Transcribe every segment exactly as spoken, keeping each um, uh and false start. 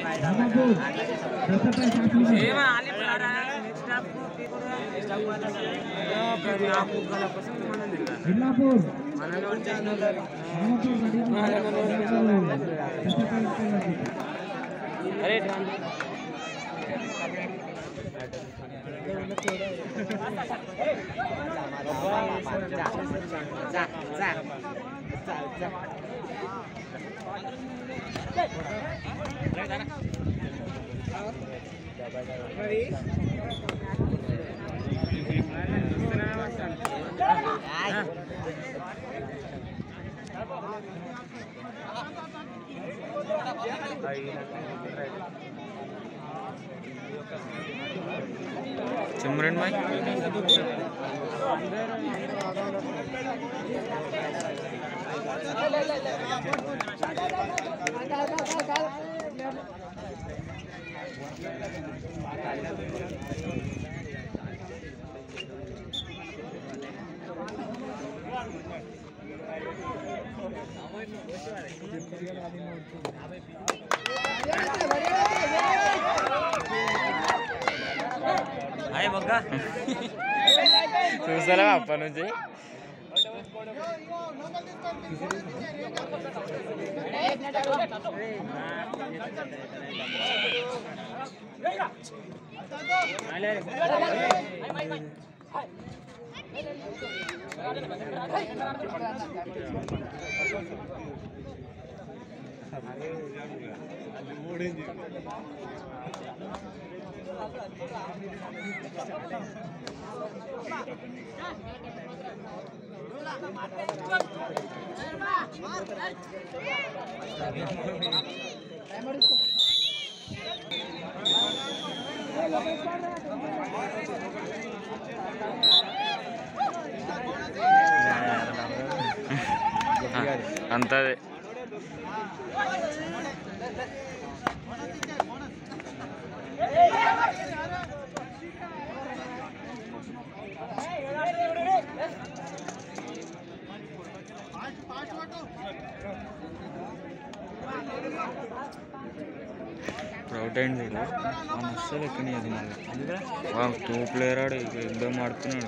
सिमरन भाई हाय बग्गा చూసారా అప్పటి నుంచి అంతదే ప్రౌడ్ అయింది అస్సలు ఎక్కనియదు మళ్ళీ టూ ప్లేయర్ ఆడు ఇక్కడ ఇద్దరు ఆడుతున్నాడు.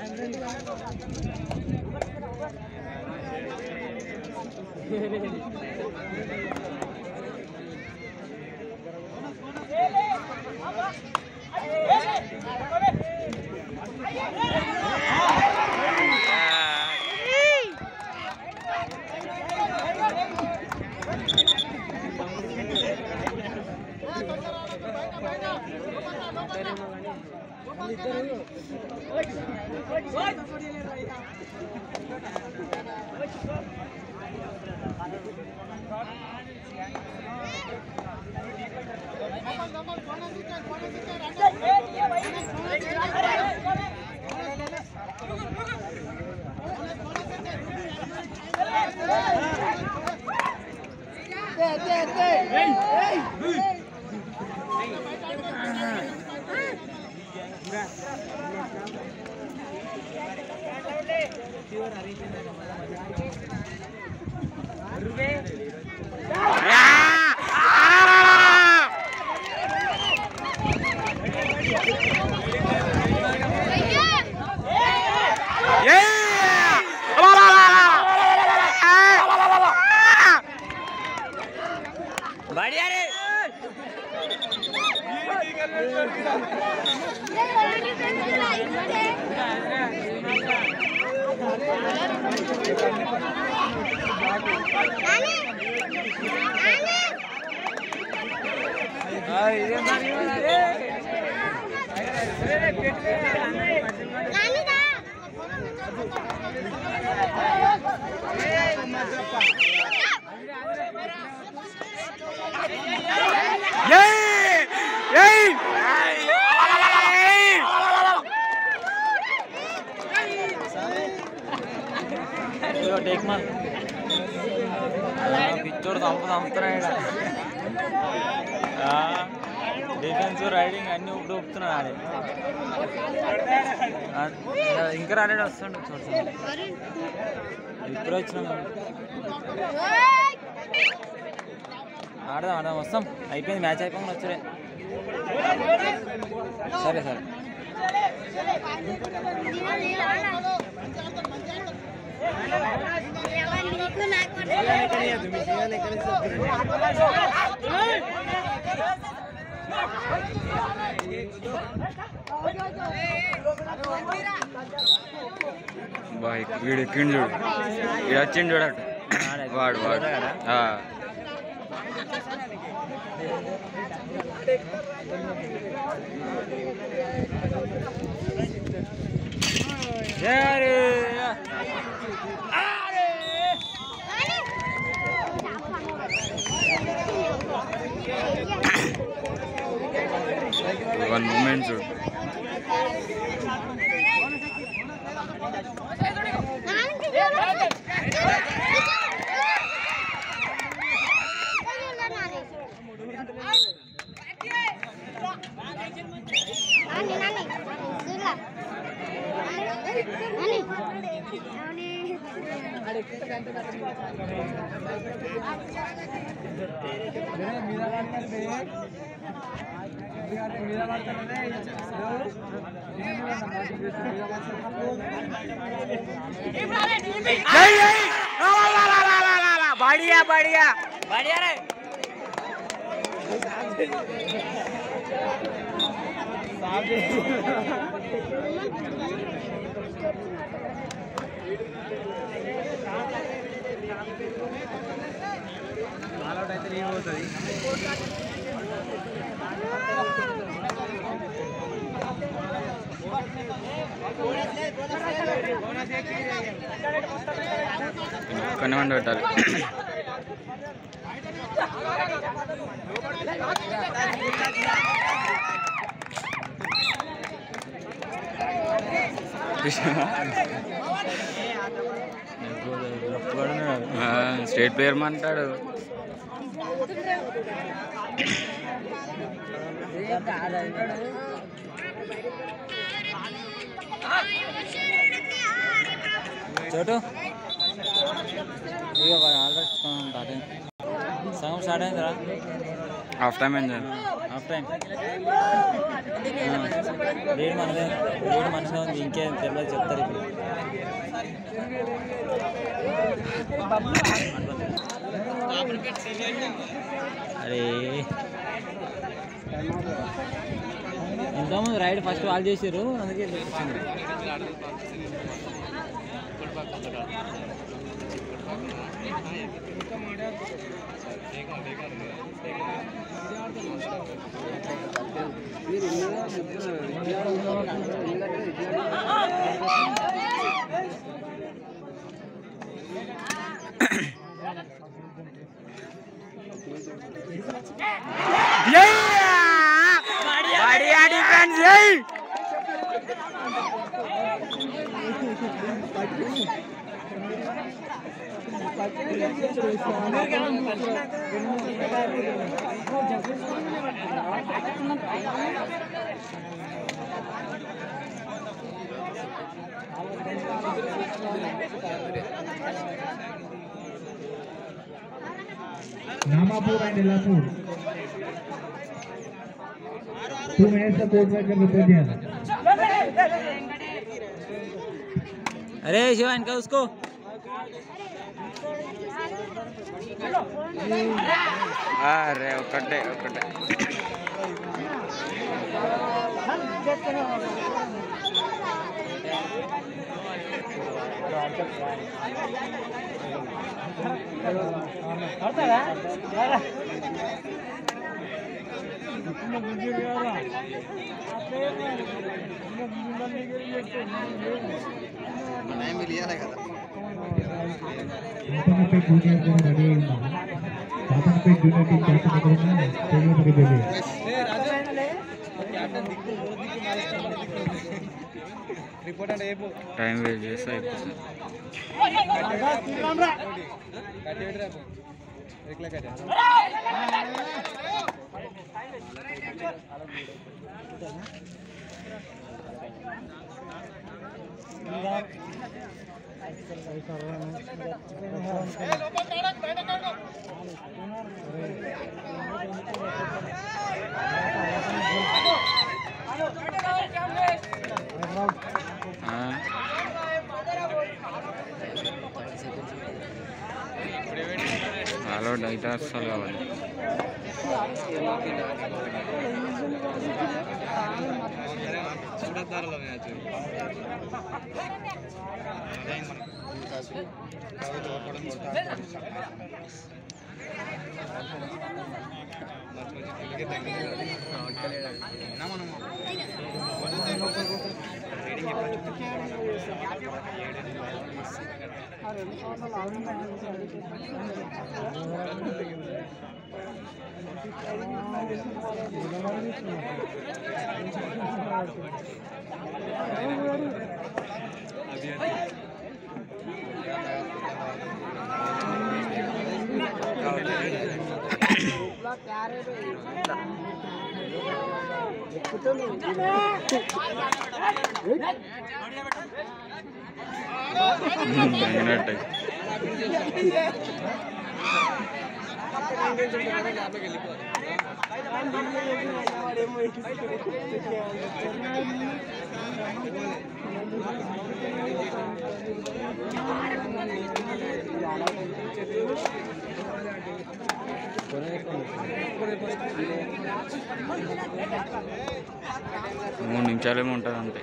పిచ్చోడు చంప చంపుతున్నాడు. డిఫెన్స్ రైడింగ్ అన్ని ఇప్పుడు ఊపుతున్నాడు ఆడే. ఇంకా రాలేడు వస్తుండు చూడండి ఇప్పుడు వచ్చిన ఆడదాం ఆడదాం వస్తాం అయిపోయింది మ్యాచ్ అయిపోయింది వచ్చే సరే సరే బాయ్ వీడు ఎక్కిండు చూడు వీడు వచ్చిండు చూడట వాడు వాడు వన్ మూమెంట్ చూడు बढ़िया बढ़िया बढ़िया रे కనవండి పెట్టాలి స్టేట్ ప్లేయర్ అంటాడు చోటు ఇక ఆల్రెడీ సగం స్టార్ట్ అయిందిరా హాఫ్ టైం అయింది హాఫ్ టైం లీడ్ మనదే లీడ్ మనసులో ఉంది ఇంకేం తెలియదు చెప్తారు ఇప్పుడు అరే ఇంతకుముందు రైడ్ ఫస్ట్ వాళ్ళు చేసారు అందుకే बढ़िया defence Namapur and Elapur. Two minutes of court work before the end. अरे शिवा इनका उसको अरे ఒకటే ఒకటే टाइम लिया है కదా पे जूनियर को रेडी है पापन पे जूनियर टीम कैप्टन को ना चलिए मुझे दे दे ए राजा कैप्टन दिक्कु वो दिक्कु मारस्ता रिपोर्ट అంటే ఏపో టైం వేస్ట్ చేస్తా అయిపోతుంది శ్రీరామ్ రా కట్టేడు రా एकला కట్టే ఇట్లా అయితే అస్సలు కావాలి. మూడు నిమిషాలేమో ఉంటుంది అంతే.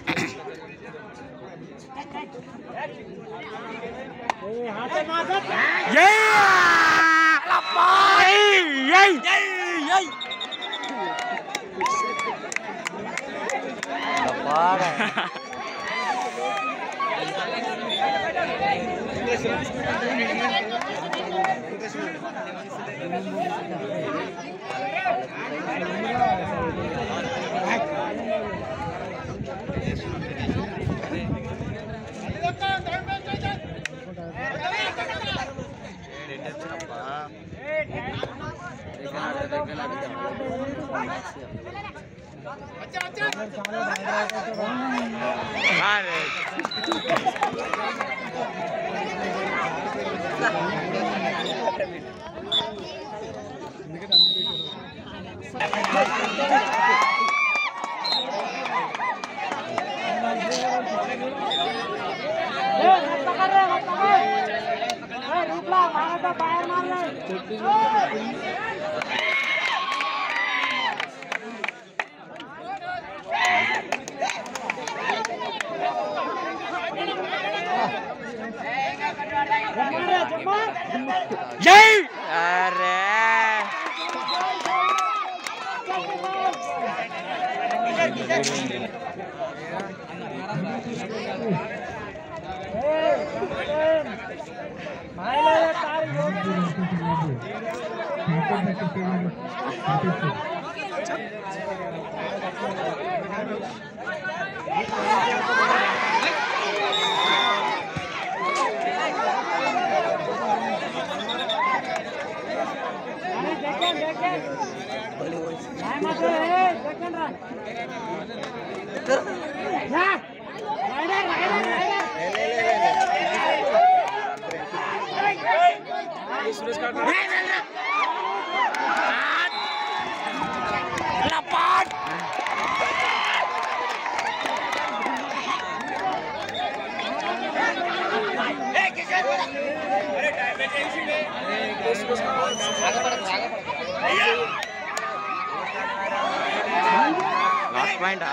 Last point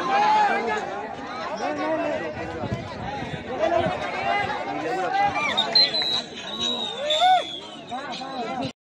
Bom.